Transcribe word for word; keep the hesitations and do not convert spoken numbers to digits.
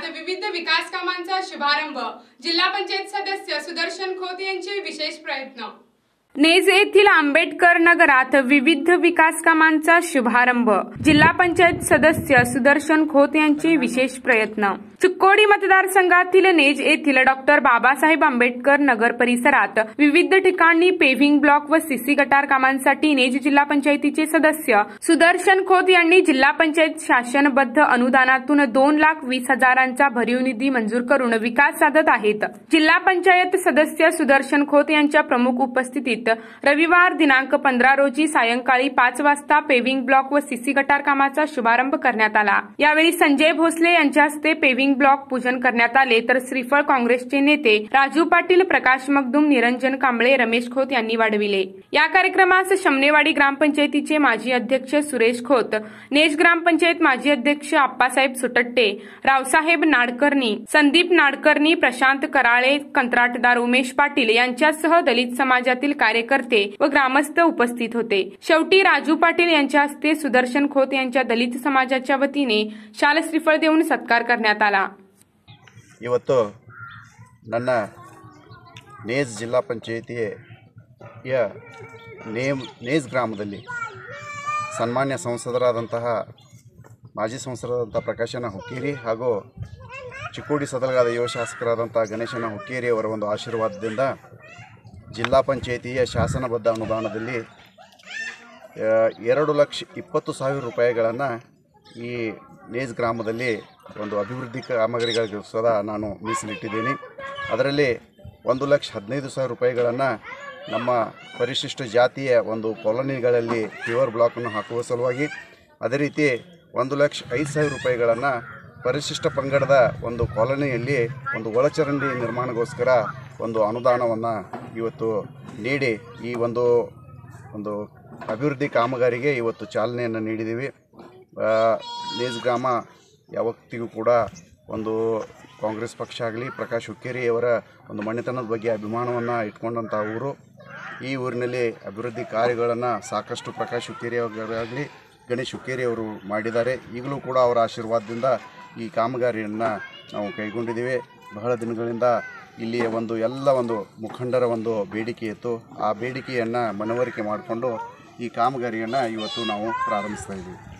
नगरात विविध विकास कामांचा शुभारंभ। जिल्हा पंचायत सदस्य सुदर्शन खोत यांचे विशेष प्रयत्न। नेज येथील आंबेडकर नगरात विविध विकास कामांचा शुभारंभ। जिल्हा पंचायत सदस्य सुदर्शन खोत यांचे विशेष प्रयत्न। चिक्कोडी मतदारसंघातील नेज येथील डॉक्टर बाबासाहेब आंबेडकर नगर परिसरात विविध ठिकाणी पेव्हिंग ब्लॉक व सीसी गटार कामांसाठी नेज जिल्हा पंचायतीचे सदस्य सुदर्शन खोत यांनी जिल्हा पंचायत शासनबद्ध अनुदानातून दोन लाख वीस हजारांचा भरीव निधी मंजूर करून विकास साधत आहेत। जिल्हा पंचायत सदस्य सुदर्शन खोत यांच्या प्रमुख उपस्थितीत रविवार दिनांक पंधरा रोजी सायंकाळी पाच वाजता पेव्हिंग ब्लॉक व सीसी गटार कामाचा शुभारंभ करण्यात आला। यावेळी संजय भोसले यांच्या हस्ते पेव्हिंग ब्लॉक पूजन करण्यात आले, तर श्रीफळ काँग्रेसचे नेते राजू पाटील, प्रकाश मगदुम, निरंजन कांबळे, रमेश खोत यांनी वाढविले। या कार्यक्रमास शमनेवाडी ग्रामपंचायतीचे माजी अध्यक्ष सुरेश खोत, नेज ग्रामपंचायत माजी अध्यक्ष आप्पासाहेब सुटट्टे, रावसाहेब नाडकर्णी, संदीप नाडकर्णी, प्रशांत कराळे, कंत्राटदार उमेश पाटील यांच्यासह दलित समाजातील कार्यकर्ते व ग्रामस्थ उपस्थित होते। शेवटी राजू पाटील यांच्या हस्ते सुदर्शन खोत यांच्या दलित समाजाच्या वतीने शाल श्रीफळ देऊन सत्कार करण्यात आला। ಇವತ್ತು ನನ್ನ ನೇಜ್ ಜಿಲ್ಲಾ ಪಂಚಾಯಿತಿಯ ನೇಮ್ ನೇಜ್ ಗ್ರಾಮದಲ್ಲಿ ಸನ್ಮಾನ್ಯ ಸಂಸದರಾದಂತಹ ಮಾಜಿ ಸಂಸದರಾದಂಥ ಪ್ರಕಾಶನ ಹುಕ್ಕೇರಿ ಹಾಗೂ ಚಿಕ್ಕೋಡಿ ಸದಲಗಾದ ಯುವ ಶಾಸಕರಾದಂಥ ಗಣೇಶನ ಹುಕ್ಕೇರಿ ಅವರ ಒಂದು ಆಶೀರ್ವಾದದಿಂದ ಜಿಲ್ಲಾ ಪಂಚಾಯಿತಿಯ ಶಾಸನಬದ್ಧ ಅನುದಾನದಲ್ಲಿ ಎರಡು ಲಕ್ಷ ಇಪ್ಪತ್ತು ಸಾವಿರ ರೂಪಾಯಿಗಳನ್ನು ಈ ನೇಜ್ ಗ್ರಾಮದಲ್ಲಿ ಒಂದು ಅಭಿವೃದ್ಧಿ ಕಾಮಗಾರಿಗಳಿಗೋಸ್ಕರ ನಾನು ಮೀಸಲಿಟ್ಟಿದ್ದೀನಿ। ಅದರಲ್ಲಿ ಒಂದು ಲಕ್ಷ ಹದಿನೈದು ಸಾವಿರ ರೂಪಾಯಿಗಳನ್ನು ನಮ್ಮ ಪರಿಶಿಷ್ಟ ಜಾತಿಯ ಒಂದು ಕಾಲೋನಿಗಳಲ್ಲಿ ಪ್ಯೂರ್ ಬ್ಲಾಕನ್ನು ಹಾಕುವ ಸಲುವಾಗಿ, ಅದೇ ರೀತಿ ಒಂದು ಲಕ್ಷ ಐದು ಸಾವಿರ ರೂಪಾಯಿಗಳನ್ನು ಪರಿಶಿಷ್ಟ ಪಂಗಡದ ಒಂದು ಕಾಲೋನಿಯಲ್ಲಿ ಒಂದು ಒಳಚರಂಡಿ ನಿರ್ಮಾಣಗೋಸ್ಕರ ಒಂದು ಅನುದಾನವನ್ನು ಇವತ್ತು ನೀಡಿ ಈ ಒಂದು ಒಂದು ಅಭಿವೃದ್ಧಿ ಕಾಮಗಾರಿಗೆ ಇವತ್ತು ಚಾಲನೆಯನ್ನು ನೀಡಿದ್ದೀವಿ। ನೇಜ್ ಗ್ರಾಮ ಯಾವತ್ತಿಗೂ ಕೂಡ ಒಂದು ಕಾಂಗ್ರೆಸ್ ಪಕ್ಷ ಆಗಲಿ ಪ್ರಕಾಶ್ ಹುಕ್ಕೇರಿಯವರ ಒಂದು ಮನೆತನದ ಬಗ್ಗೆ ಅಭಿಮಾನವನ್ನು ಇಟ್ಕೊಂಡಂಥ ಊರು। ಈ ಊರಿನಲ್ಲಿ ಅಭಿವೃದ್ಧಿ ಕಾರ್ಯಗಳನ್ನು ಸಾಕಷ್ಟು ಪ್ರಕಾಶ್ ಹುಕ್ಕೇರಿಯವರಾಗಲಿ ಗಣೇಶ್ ಹುಕ್ಕೇರಿಯವರು ಮಾಡಿದ್ದಾರೆ। ಈಗಲೂ ಕೂಡ ಅವರ ಆಶೀರ್ವಾದದಿಂದ ಈ ಕಾಮಗಾರಿಯನ್ನು ನಾವು ಕೈಗೊಂಡಿದ್ದೀವಿ। ಬಹಳ ದಿನಗಳಿಂದ ಇಲ್ಲಿಯ ಒಂದು ಎಲ್ಲ ಒಂದು ಮುಖಂಡರ ಒಂದು ಬೇಡಿಕೆ ಇತ್ತು, ಆ ಬೇಡಿಕೆಯನ್ನು ಮನವರಿಕೆ ಮಾಡಿಕೊಂಡು ಈ ಕಾಮಗಾರಿಯನ್ನು ಇವತ್ತು ನಾವು ಪ್ರಾರಂಭಿಸ್ತಾ ಇದ್ದೀವಿ।